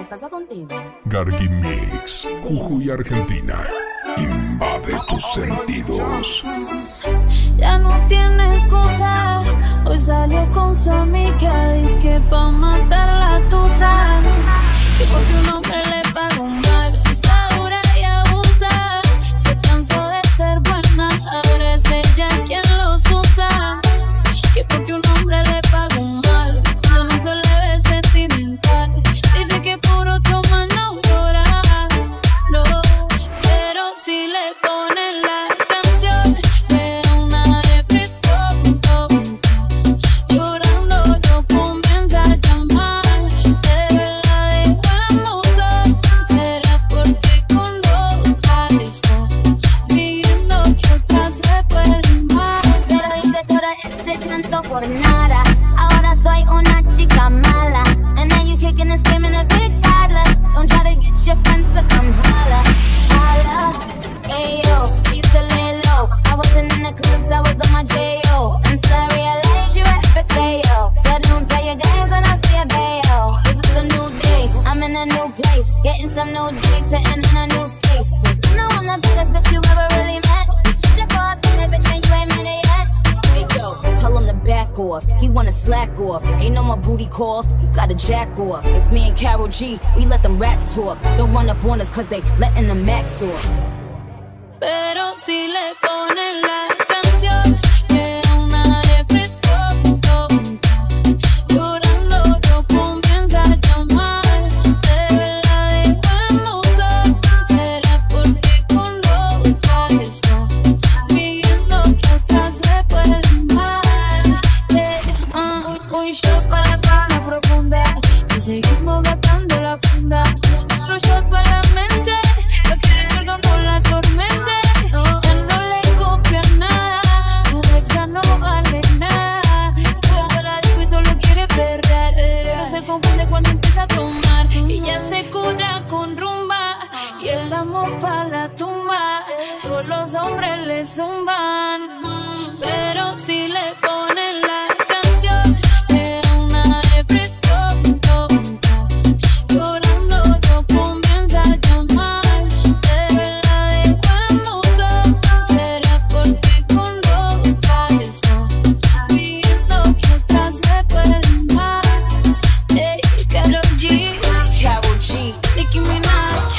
pasa contigo? Gargi Mix, Jujuy, Argentina. Invade tus sentidos. Ya no tiene excusa. Hoy salió con su amiga. Dice que pa' matar la tusa. Que porque un hombre le pagó mal. Está dura y abusa. Se cansó de ser buena. Ahora es ella quien los usa. Que porque un hombre le pagó mal. Yo no se le ve sentimental. Dice que por otro más no llora. No, pero si le ponen la canción, le da una depresión tonta. Llorando no comienza a llamar. Pero la dejo en buzón. Será porque con otra está viviendo que otra se puede amar. Pero hice todo este llanto por nada. Ahora soy una chica mala. And now you kicking and screaming a big toddler. Don't try to get your friends to come holla. Holla, ayo, used to lay low. I wasn't in the clubs, I was on my J.O. Until I realized you were epic fail. So don't tell your guys that I see a bail. This is a new day, I'm in a new place. Getting some new G's, sitting in a new face. You know I'm the baddest bitch you ever really met. You searching for a bad bitch and you ain't met it yet. Hey yo, tell him to back off. He wanna slack off. Ain't no more booty calls. You gotta jack off. It's me and Karol G. We let them rats talk. Don't run up on us cause they letting the max off. Pero si le ponen la canción, le da una depresión tonta. Llorando no comienza a llamar. Pero la dejo en buzón. Será porque con otra está viviendo que otra se puede amar. Un shot para la pena profunda. Y seguimos gastando la funda. Otro shot para la mente. Pa' que recuerdo por la tormenta. Ya no le copia nada. Su ex ya no vale nada. Se va para la disco y solo quiere perder. Pero se confunde cuando empieza a tomar. Y ya se cura con rumba. Y el amor pa' la tumba. Todos los hombres le zumban. Pero si le ponen la canción, le da una depresión tonta. Llorando no comienza a llamar. Pero la dejo en buzón. Será porque con otra está viviendo que otra se puede amar. Hey, Karol G, Karol G. Nicki Minaj,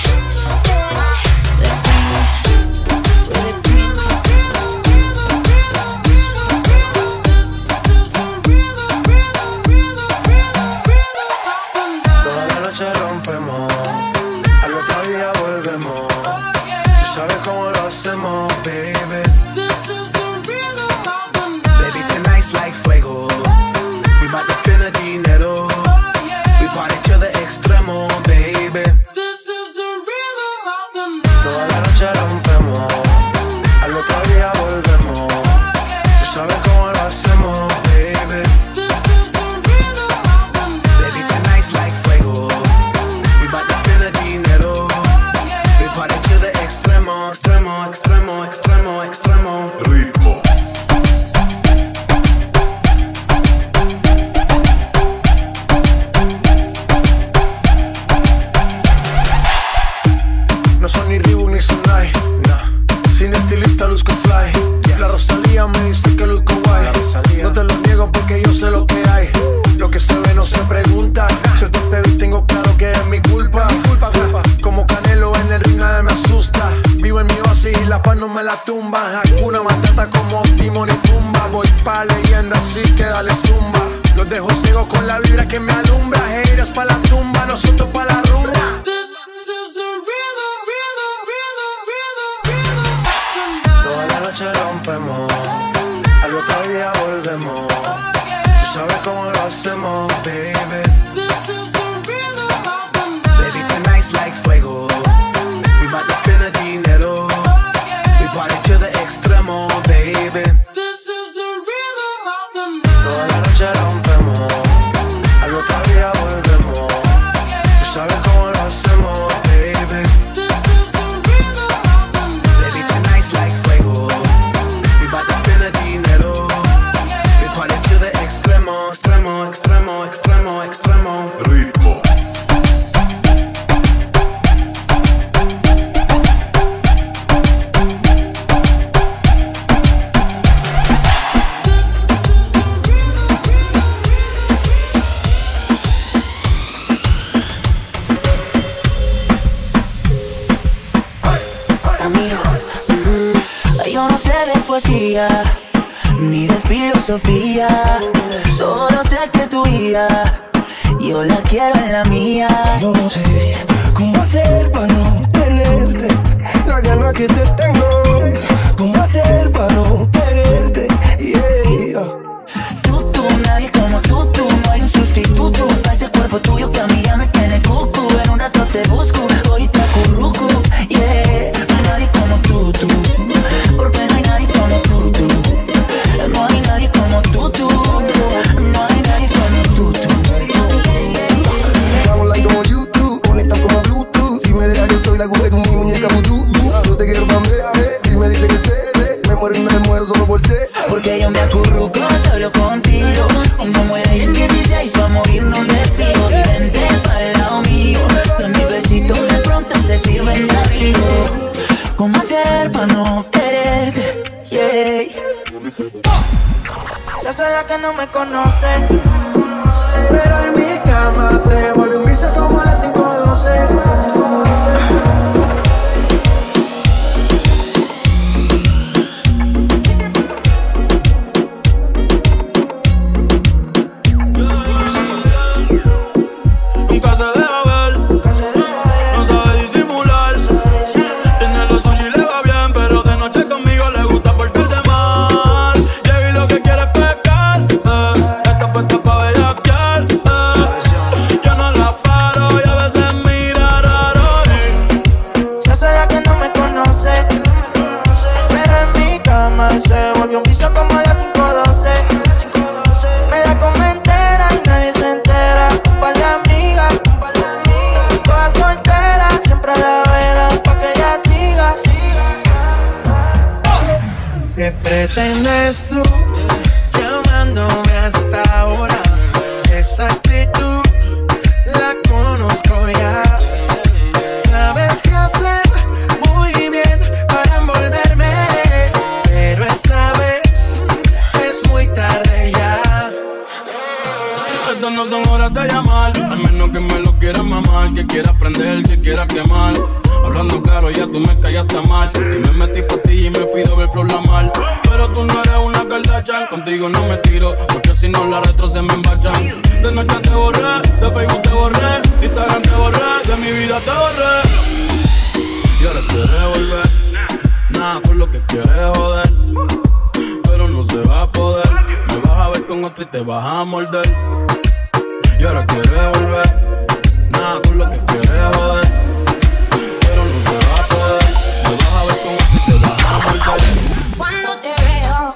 Toda la noche rompemos, al otro día volvemos. Tú sabes cómo lo hacemos, baby. Baby, tonight's like fuego. We bout to spend the dinero. We party to the extremo, baby. Toda la noche rompemos, al otro día volvemos. Tú sabes cómo lo hacemos, baby. Baby, tonight's like fuego. We bout to spend the dinero. We party to the extremo, extremo, extremo, extremo, extremo. Ritmo. No son ni Reebok ni Sonai, nah. Sin estilista luzco fly. La Rosalía me dice que luzco guay. No te lo niego porque yo sé lo que hay. Lo que se ve no se pregunta. Yo te espero y tengo claro que es mi culpa. Como Canelo en el ring nadie me asusta. Vivo en mi oasis y la paz no me la tumba. Hakuna Matata como Timon y Pumba. Voy pa' leyenda así que dale zumba. Los dejo ciego con la vibra que me alumbra. Haters pa' la tumba, nosotros pa' la rumba. Toda la noche rompemos, al otro día volvemos. Tú sabes cómo lo hacemos, baby. Baby, tonight's like fuego. We bout to spend the dinero. We party to the extremo, baby. Toda la noche rompemos, al otro día volvemos. Tú sabes cómo lo hacemos, baby. Baby, tonight's like fuego. We bout to spend the dinero. We party to the extremo, extremo, extremo, extremo, extremo. poesía, ni de filosofía. Solo sé que tu vida yo la quiero en la mía. Yo no sé cómo hacer para no tenerte, la gana que te tengo. Cómo hacer para no quererte, yeah. Tú, nadie como tú. No hay un sustituto para ese cuerpo tuyo que a mí ya me tiene cucu. En un rato te busco, hoy te acurruco, yeah. Nadie como tú, porque no hay nadie como tú. No hay nadie como tú. No hay nadie como tú. Vamos like como YouTube, conectado como Bluetooth. Si me dejas yo soy la aguja de mi muñeca vudú. Yo te quiero pa' mí, si me dice que sé, me muero y me muero solo por sé. Porque yo me acurruco solo contigo. Como muere en 16 pa' morirnos de frío. Y vente pa'l lado mío, que mis besitos de pronto te sirven de abrigo. ¿Cómo hacer pa' no quererte? Yeah. Se hace la que no me conoce, Pero en mi cama se vuelve un vicio como a las 5:12. Nunca se deja ver, no sabe disimular. Tiene lo suyo y le va bien, pero de noche conmigo le gusta portarse mal. Llega y lo que quiere es pecar, está puesta pa' bellaquear, yo no la paro y a veces mira raro. se hace la que no me conoce, pero en mi cama se volvió un vicio como a las 5:12. Me la come entera y nadie se entera. Un par de amigas, todas solteras, siempre a la vela pa' que ella siga. ¿Qué pretendes tú llamándome hasta ahora? Esa actitud la conozco ya. Sabes qué hacer muy bien para envolverme, pero esta vez es muy tarde ya. Estas no son horas de llamar, al menos que me lo quieras mamar, que quieras prender, que quieras quemar. Hablando claro, ya tú me callaste mal. Y me metí pa' ti y me fui doble flor la mal. Pero tú no eres una Kardashian, contigo no me tiro, porque si no la retro se me embachan. De noche te borré, de Facebook te borré, de Instagram te borré, de mi vida te borré. Y ahora quieres volver, nada por lo que quieres joder, pero no se va a poder. Me vas a ver con otro y te vas a morder. Y ahora quieres volver, nada por lo que quieres joder, pero no se va a poder. Me vas a ver con otro y te vas a morder. Cuando te veo,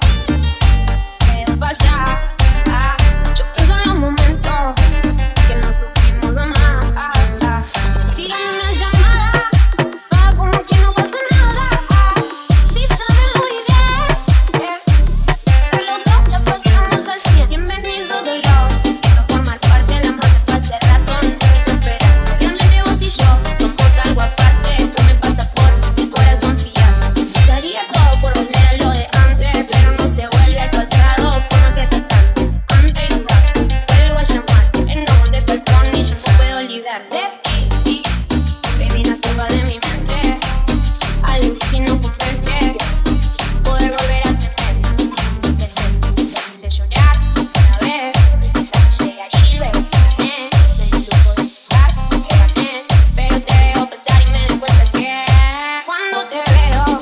me pasa. Yo pienso en los momentos que nos supimos amar. Tírame una llamada, como que no pasa nada. Si sabes muy bien que los dos la pasamos al 100. Bienvenido de love, quiero formar parte de la masa hace rato. No quiso esperar. Realmente vos y yo somos algo aparte. Tú me pasas por mi corazón fiel. Daría todo por volver a lo de antes, pero no se vuelve al pasado por no crecer tanto. Antes y durante, vuelvo a llamar. El nombre de perdón y yo no puedo olvidar de ti. Baby, no tumba de mi mente. Alucino con verte, poder volver a tener. Te hice llorar una vez, quizás llegar y luego te sané. Me di lujo de jugar, que gané, pero te veo pasar y me doy cuenta que cuando te veo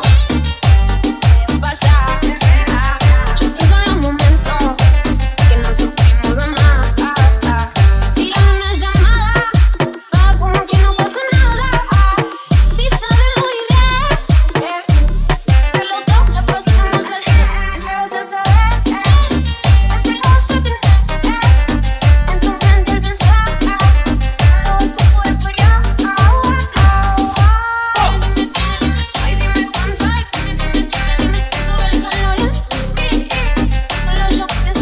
pasar. Yo pienso en los momentos que nos supimos amar. Tírame una llamada, como que no pasa nada. Si sabes muy bien que los dos la pasamos al 100. Me vas a saber que no se te en tu mente el pensar. Todo tu cuerpo ya. Ay, dime cuánto hay. Dime, sube el calor. Solo yo te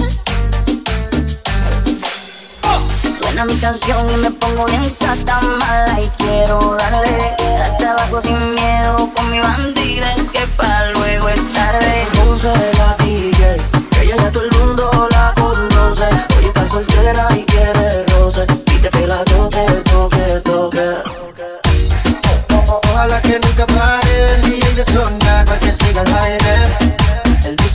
Suena mi canción y me pongo bien sata mala y quiero darle hasta abajo sin miedo con mi bandida, es que pa' luego es tarde. Puse la DJ, que ella ya todo el mundo la conoce. Hoy está soltera y quiere roce, pide que la toque, toque, toque. Ojalá que nunca pare el DJ de sonar para que siga el baile. El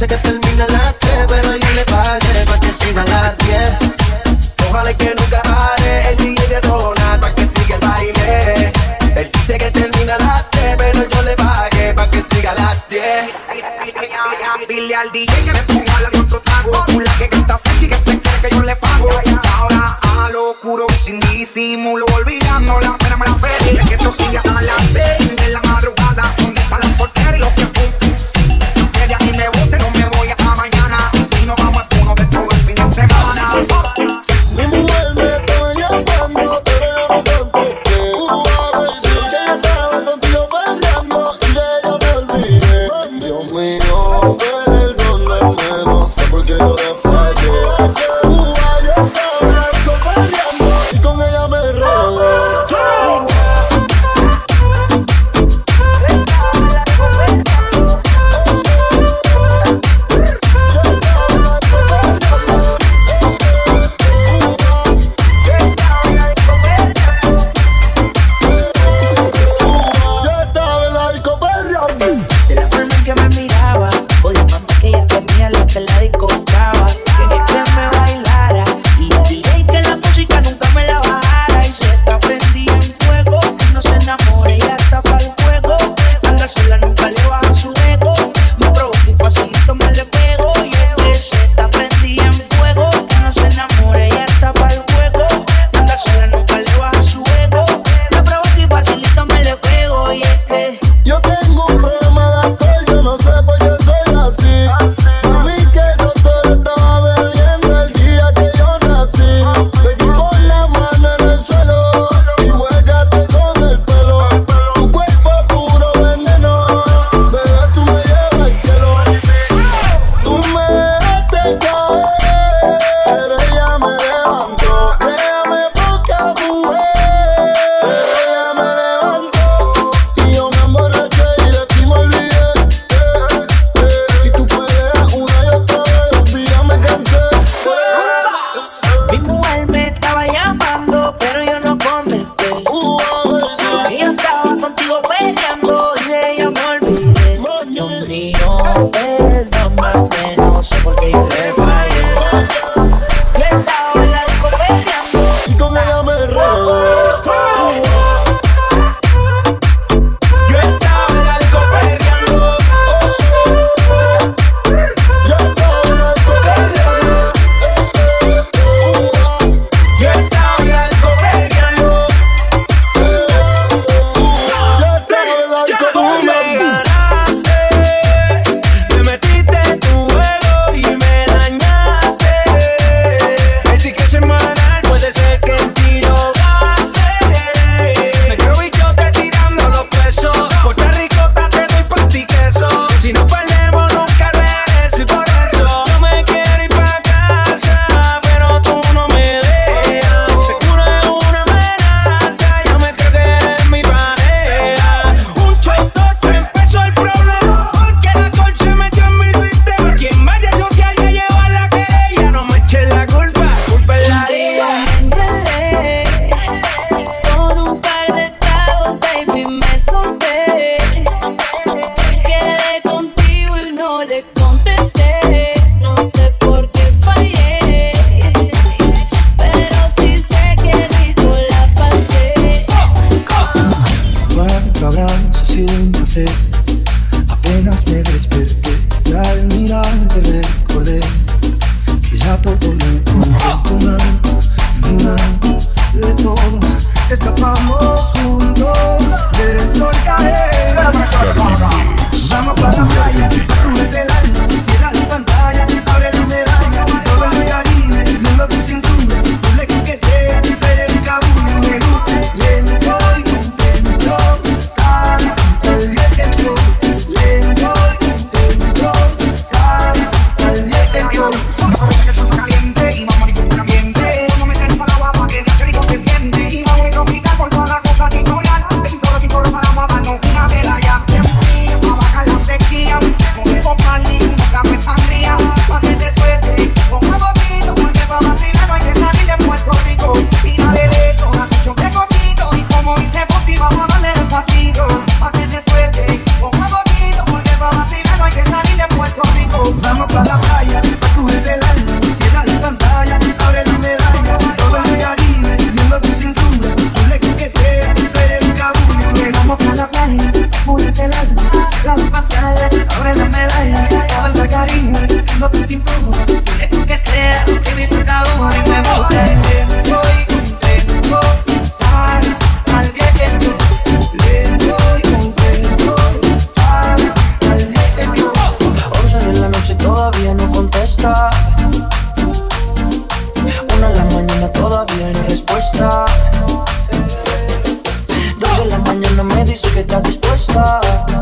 De todo, escapamos juntos, ver el sol caer. Vamos para la playa, cúbrete el alma, cierra la pantalla, abre la medalla, todo el Caribe, viendo tu cintura, tú le coqueteas, tú eres un cabullo, me gusta, lento y contento, cada el viento, lento y contento, cada el viento. Vamos a que eso está caliente y vamos a disfrutar el ambiente, vamos a meternos al agua para que el rico se siente y vamos a tropicar por toda la costa territorial, de Chintoro para vamos a darnos una medalla. Pa' bajar la sequía, con un copalí, un trago de sangría, pa' que te suelte, con un poquito, porque pa' vacilar no hay que salir de Puerto Rico. Y dale lecho, a tu choque coquito, y como dice Pussy, vamos a darle despacito, pa' que te suelte, con un poquito, porque pa' vacilar no hay que salir de Puerto Rico. Vamos pa' la playa, pa' cubrirte el alma, cierra la pantalla, abre la medalla, todo el Caribe, viendo tu cintura, tú le coqueteas, tú eres un cabullo. Vamos pa' la playa, cúbrete el alma, cierra la pantalla, abre la medalla, todo el Caribe, viendo tu cintura, tú le coqueteas, te invito a cada uno y me gusta. Lento y contento, para al viento, lento y contento, para al viento. 11 de la noche todavía no contesta. 1 de la mañana todavía no hay respuesta. 2 de la mañana me dice que está dispuesta.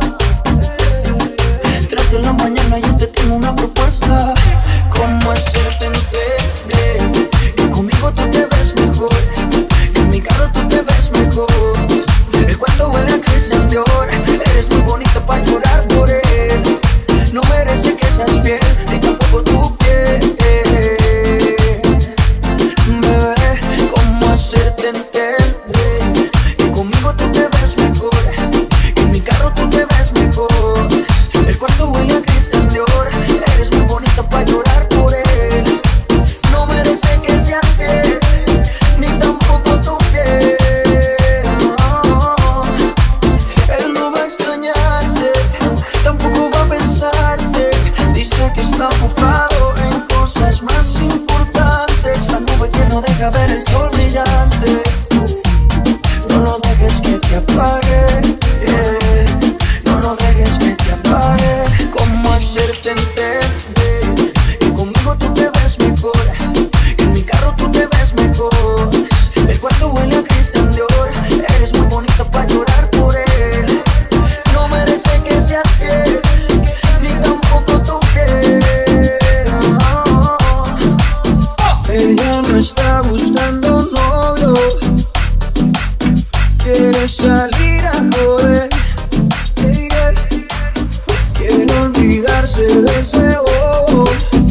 3 de la mañana yo te tengo una propuesta. ¿Cómo hacerte entender que conmigo tú te ves mejor? Que en mi carro tú te ves mejor. El cuarto huele a Christian Dior. Eres muy bonita para llorar por él. No merece que seas fiel, ni tampoco tu piel. Bebé, ¿cómo hacerte entender que conmigo tú te ves mejor? Que en mi carro tú te ves mejor. El cuarto huele a Christian Dior. Eres muy bonita para llorar por él. No merece que seas fiel, ni tampoco tu piel. Él no va a extrañarte, tampoco va a pensarte. Dice que está ocupado en cosas más importantes. La nube que no deja ver el sol brillante. No lo dejes que te apague, no lo dejes que te apague. ¿Cómo hacerte entender que conmigo tú te ves mejor? Que en mi carro tú te ves mejor. El cuarto huele a Christian Dior. Eres muy bonita para llorar por él. No merece que seas fiel, ni tampoco tu piel. Ella no está buscando novio, quiere salir a joder, quiere olvidarse de ese bobo,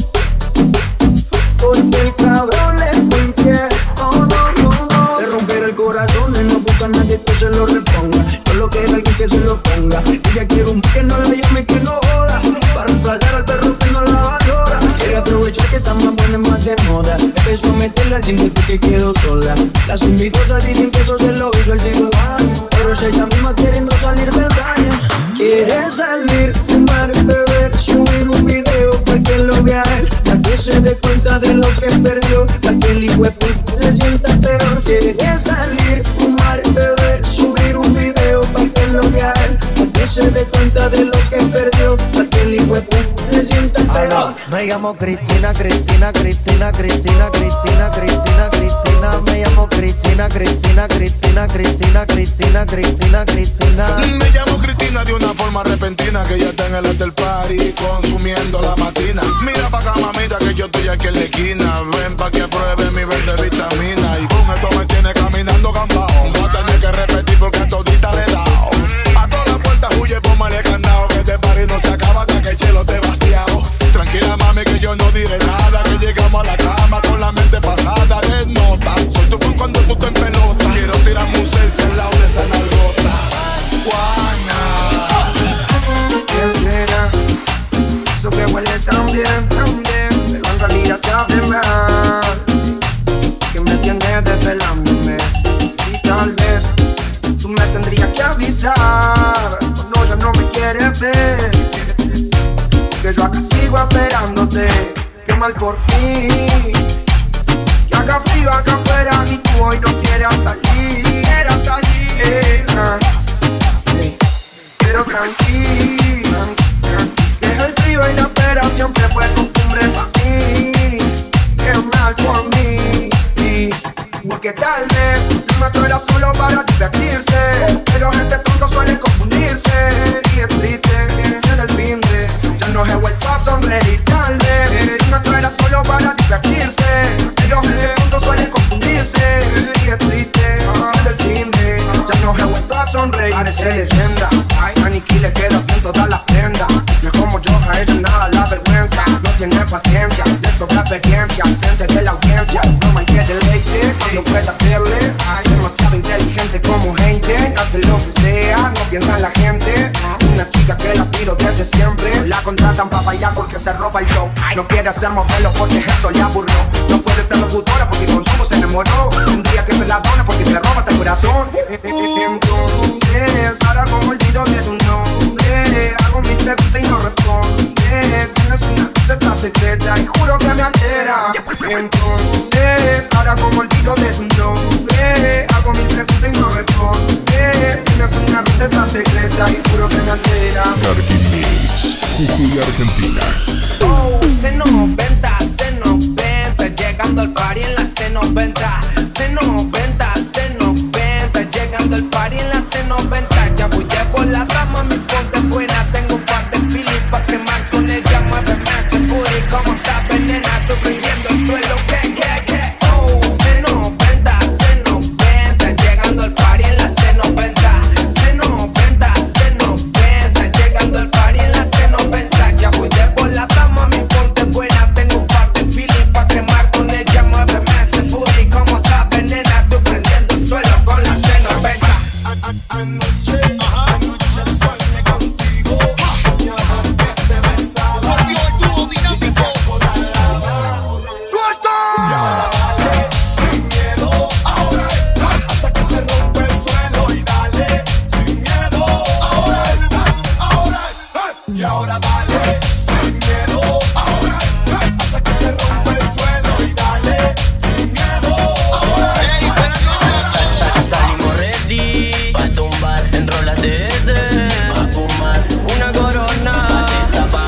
porque el cabrón le fue infiel. Oh, no. De romper el corazón, él no busca a nadie que se lo reponga. Yo lo quiero alguien que se lo ponga. Ella quiere un que no la llame, que no joda, para reemplazar al perro que no la valora. Quiere aprovechar que está más buena, más de moda. Empezó a meterle al cinco que quedó sola. Las envidiosas dicen que eso se lo hizo el cirujano, pero es ella misma queriendo salir del daño. Quiere salir, fumar, beber, subir un video para que lo vea él, para que se dé cuenta de lo que perdió, para que el hijo de puta se sienta peor. Quiere salir, fumar, beber, subir un video para que lo vea él, para que se dé cuenta de lo que perdió, para que el hijo de puta se sienta peor. Me llamo Cristina, Cristina, Cristina, Cristina, Cristina, Cristina, Cristina. Me llamo Cristina, Cristina, Cristina, Cristina, Cristina, Cristina, Cristina. Me llamo Cristina de una forma repentina, que ya está en el after party consumiendo la matina. Mira pa' acá, mamita, que yo estoy aquí en la esquina. Ven pa' que pruebe mi verde vitamina. Y boom, esto me tiene caminando gambao. Voy a tener que repetir porque a todita le he dado. A todas puertas huye, póngale candado, que este party no se acaba hasta que el chelo esté vaciado. Tranquila, mami, que yo no diré nada, que llegamos a la cama con la mente pasada de nota. Soy tu fan cuando tú te en pelota. Quiero tirarme un selfie al lado de esa nalgota. Juana, ¿qué será? Eso que huele tan bien, pero en realidad sabe mal, que me tienes desvelándome. Y tal vez tú me tendrías que avisar cuando ya no me quieres ver, que yo acá sigo esperándote. Qué mal por ti, tal vez lo nuestro era solo para divertirse, pero gente tonta suele confundirse. Y es triste, desde el fin de ya no he vuelto a sonreír. Tal vez lo nuestro era solo para divertirse, pero gente tonta suele confundirse. Y es triste, desde el fin de ya no he vuelto a sonreír. Parece leyenda, ay, maniquí le queda bien todas las prendas. No es como yo, a ella nada la vergüenza. No tiene paciencia, le sobra experiencia al frente de la audiencia. No me quiere deleite, cuando pueda verle. Ay, demasiado inteligente como gente. Hace lo que sea, no piensa en la gente. Una chica que la pido desde siempre. La contratan para bailar porque se roba el show. No quiere hacer modelo porque eso le aburrió. No puede ser locutora porque con su se enamoró. Un día que se la dona porque te roba el corazón. Entonces, ahora como olvido de tu nombre, hago mis preguntas y no responde. Tienes una receta secreta y juro que me altera. Entonces, ahora como olvido de tu nombre, hago mis preguntas y no responde. Tienes una receta secreta y juro que me altera. Darky Mix, Jujuy, Argentina. Oh, C90, C90, llegando al party en la C90. C90, C90, llegando al party en la C90. Ya voy de volada, mami, ponte buena. Tengo un par de feeling pa' quemar con ella. Muéveme ese booty, como sabes, nena, tú prendiendo el suelo. ¿Qué? Oh, C90, C90, llegando al party en la C90. C90, C90, llegando al party en la C90. Ya voy de volada, mami, ponte buena. Tengo un par de feeling pa' quemar con ella. Muéveme ese booty, como sabes, nena, tú prendiendo el suelo con la C90. Anoche soñé contigo, soñaba que te besaba y que te colaba. ¡Suelta! Y ahora dale, sin miedo, ahora, hasta que se rompe el suelo. Y dale, sin miedo, ahora, y ahora dale, sin miedo, ahora, hasta que se rompe el suelo. Y dale, sin miedo, ahora. Salimos ready pa' tumbar, enrólate pa' fumar una corona pa' tapar.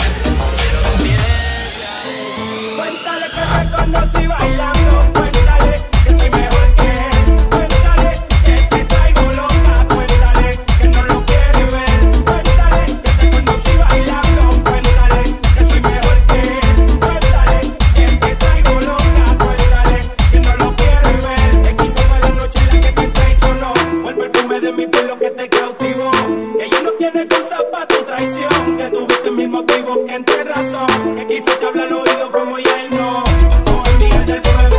Cuéntale que te conocí bailando, cuéntale que soy mejor que él, cuéntale que te traigo loca, cuéntale que no lo quieres ver, cuéntale que te conocí bailando, cuéntale que soy mejor que él, cuéntale que te traigo loca, cuéntale que no lo quieres ver. Que quizá fue la noche en la que te traicionó, o el perfume de mi pelo que te cautivó, que ella no tiene cosas para tu traición, que tuviste mil motivos que entre razón, que quise te hablar al oído como ya él no. Todo el día del fuego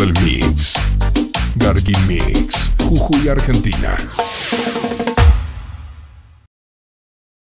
del mix. Gargui Mix, Jujuy, Argentina.